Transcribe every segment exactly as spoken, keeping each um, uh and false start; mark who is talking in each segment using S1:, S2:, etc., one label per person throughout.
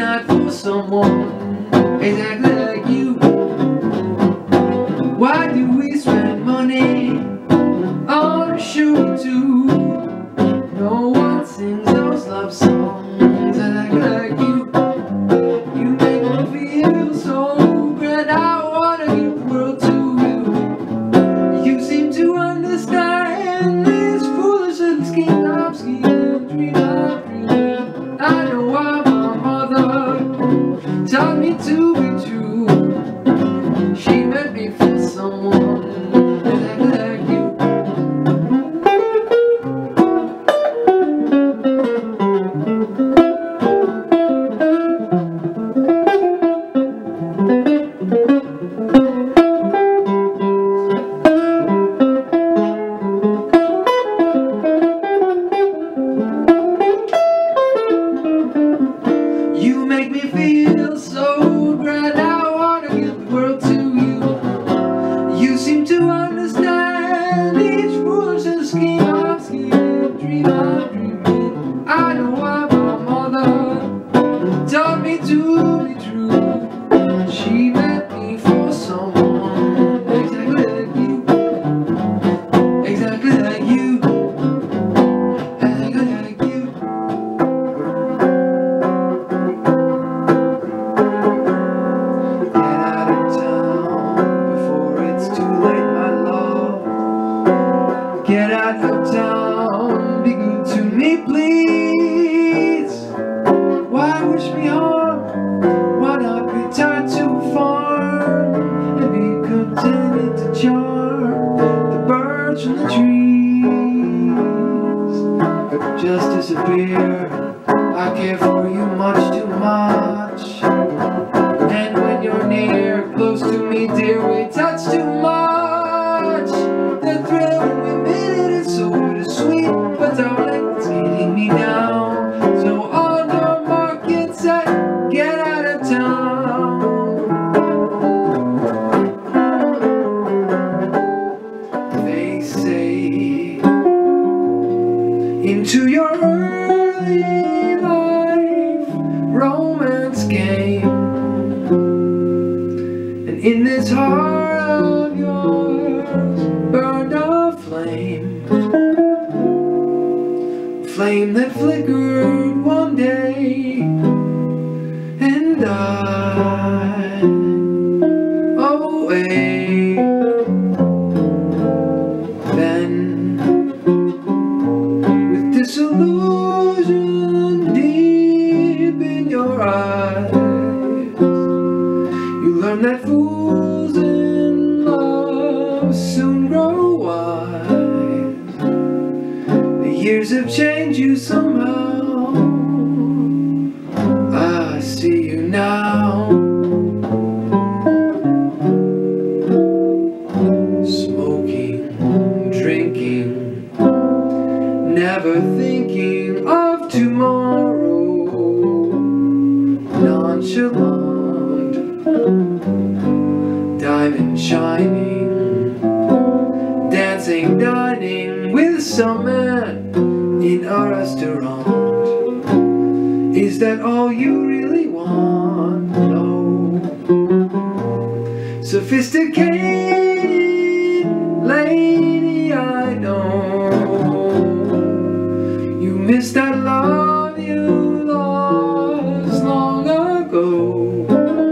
S1: not for someone exactly like you. Why do we spend money on a show too? No one sings those love songs exactly like you. You make me feel so good, I wanna give the world to you. You seem to understand this foolish little scheme I'm scheming, dream I'm dreaming. I know why my mother taught me to be true. She made me feel someone exactly like you. You make me feel so grand, I wanna give the world to you. You seem to understand each foolish little scheme I'm scheming, dream I'm dreaming. I know why my mother taught me to be true. She meant me for someone exactly like you, exactly like you, exactly like you. Get out of town, be good to me please. Why wish me harm? Why not return to farm and be contented to charm the birds from the trees? Just disappear, I care for you much too much. And when you're near, close to me dear, we touch too much. The thrill when we made it is so bittersweet, but darling, it's getting me down. So on your mark, get set, get out of town. They say into your early life romance came, and in this heart of yours burned a flame, flame that flickered one day and died away. Then, with disillusion deep in your eyes, you learn that fools in love soon grow wise. The years have changed you somehow. I see you now, smoking, drinking, never thinking of tomorrow, nonchalant, diamond shining, dancing, dining with some man in a restaurant. Is that all you really want? No. Sophisticated lady, I know you missed that love you lost long ago.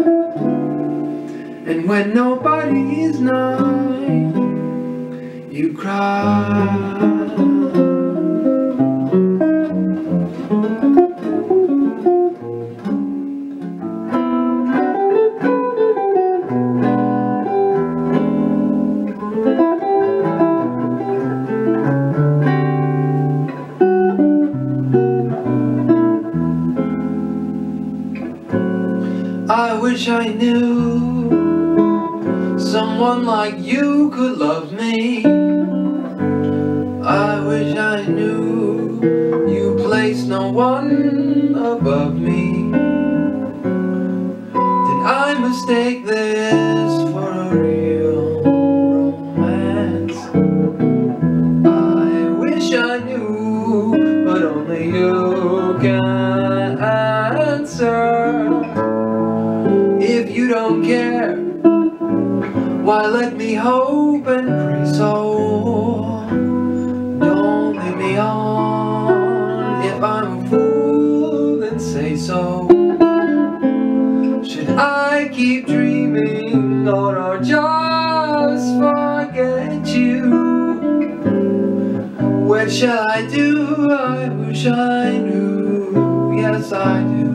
S1: And when nobody is nigh, you cry. I wish I knew someone like you could love me. I wish I knew you place no one above me. Did I mistake this for a real romance? I wish I knew, but only you can answer. Why let me hope and pray so? Don't lead me on. If I'm a fool, then say so. Should I keep dreaming or just forget you? What shall I do? I wish I knew. Yes, I do.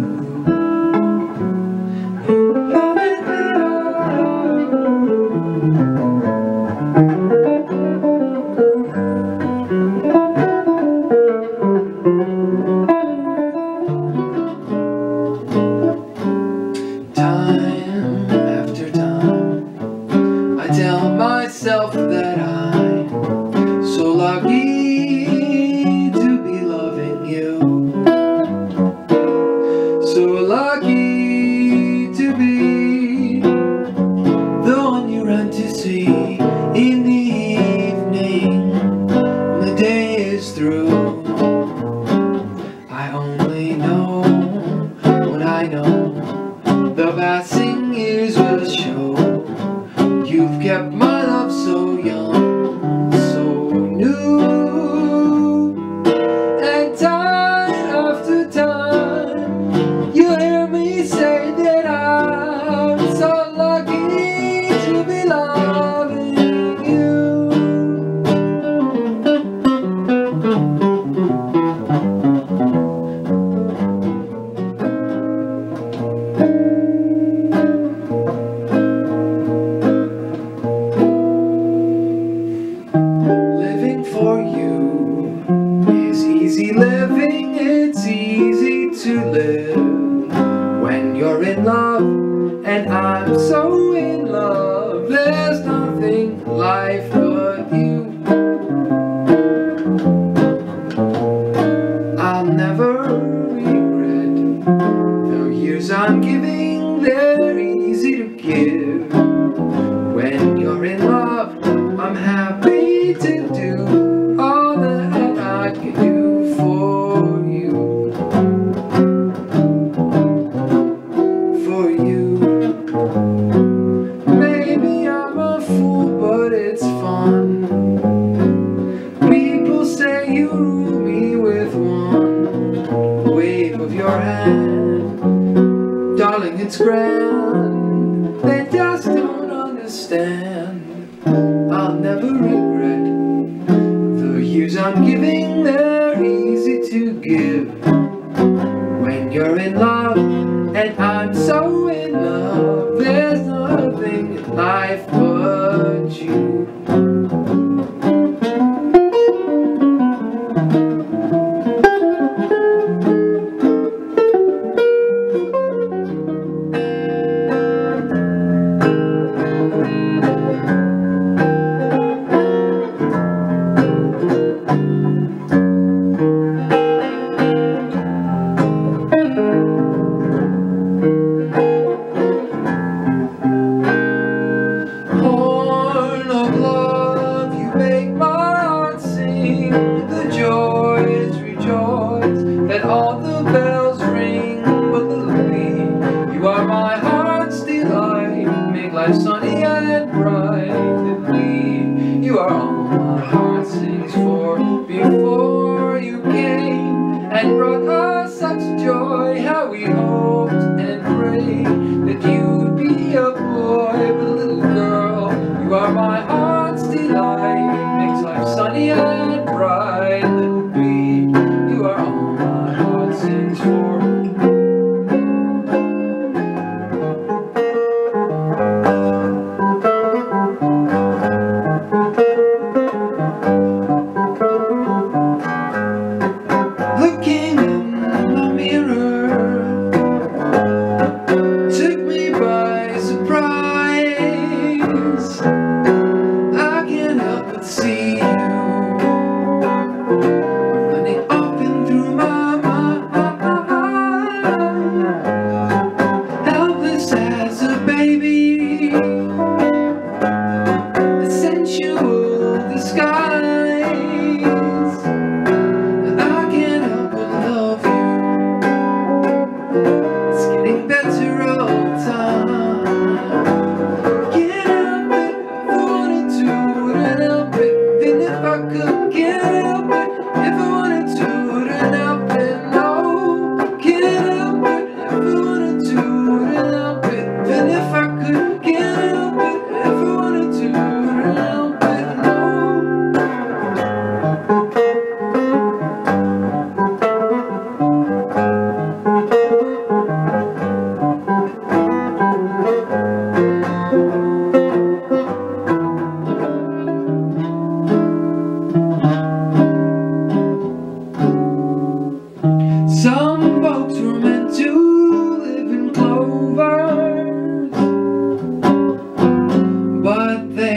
S1: Time after time, I tell myself that I'm so lucky to be loving you, so lucky to be the one you run to see in the evening when the day is through. I only know what I know. The passing years will show. You've kept my love so young, so new. And time after time, you hear me say that I'm so lucky to be loving you. For you is easy living, it's easy to live when you're in love, and I'm so in love. There's nothing life but you. I'll never regret the years I'm giving, they're easy to give. When you're in love, I'm happy to do all that I can do for you, for you. Maybe I'm a fool, but it's fun. People say you rule me with one wave of your hand. Darling, it's grand, they just don't understand. I'll never regret the years I'm giving, they're easy to give. When you're in love, and I'm so in love, there's nothing in life but you. All the bells ring, but little me, you are my heart's delight. Make life sunny and bright. Little me, you are all my heart sings for. Before you came and brought us such joy, how we hoped and prayed that you'd be a boy. But little girl, you are my heart's delight. Makes life sunny and bright. Little me, you are all my heart sings for. Looking in the mirror took me by surprise. I can't help but see you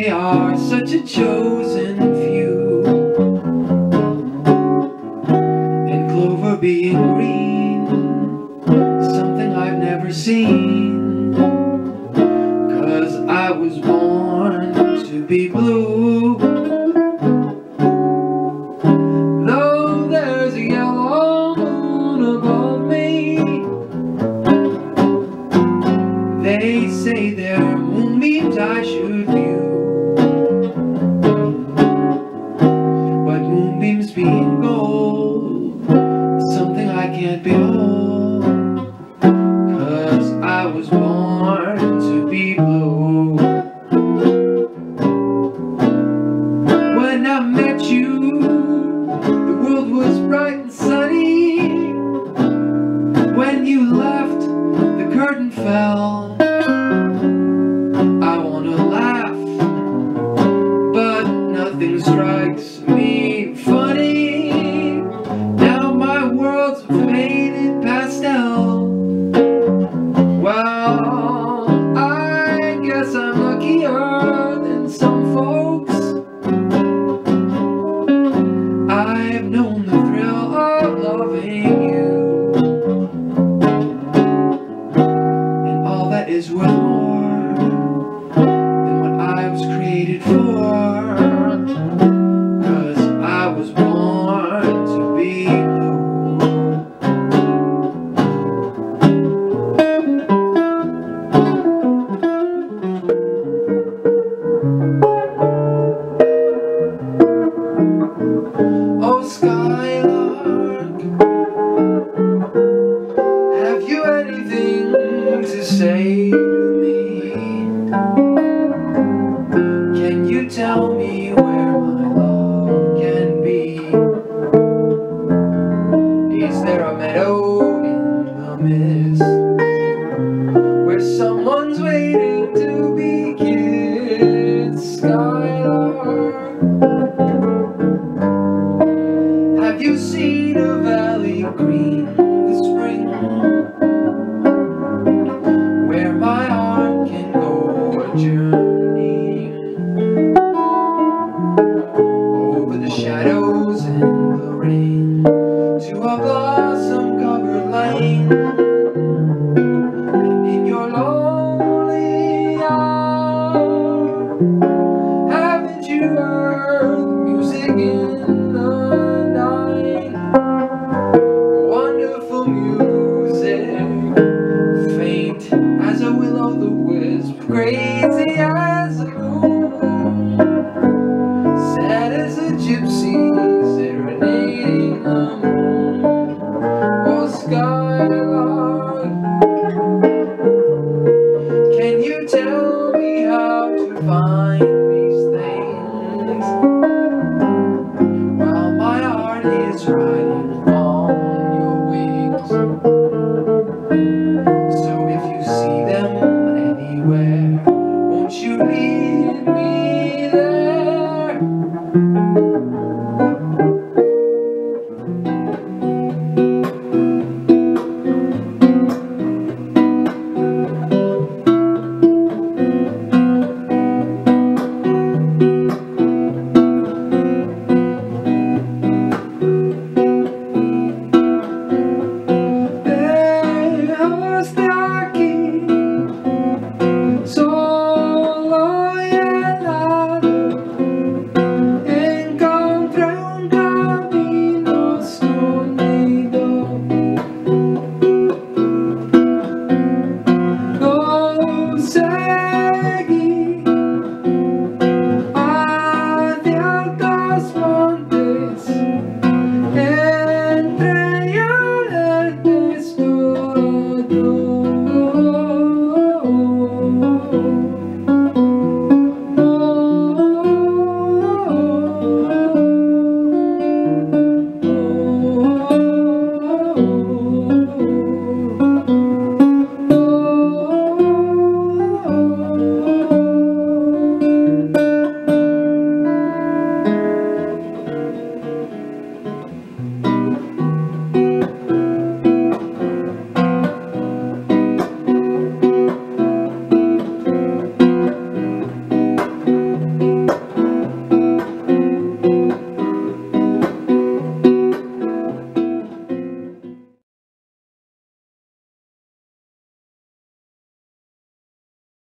S1: we are such a chosen few, and clover being green, something I've never seen, 'cause I was born to be blue. Though there's a yellow moon above me, they say there are moonbeams I should view, but moonbeams being gold, something I can't behold, 'cause I was born to be blue. When I met you, the world was bright and sunny. When you left, the curtain fell. I wanna laugh, but nothing strikes me funny. Now my world's a faded pastel. Well, I guess I'm luckier than some folks. I've known the thrill of loving you, and all that is worth more than what I was created for, 'cause I was born to be blue. Oh, Skylark, have you anything to say to me? Can you tell me where my love can be? Is there a meadow in the mist where someone's waiting to be kissed? Skylark, have you seen a valley green with spring, where my heart can go a journey over the shadows and the rain to a blossom-covered lane? And in your lonely hour, haven't you heard the music in the night? Wonderful music, faint as a will-o'-the-wisp, crazy as a moon, sad as a gypsy serenading the moon. Oh, Skylark, can you tell me how to find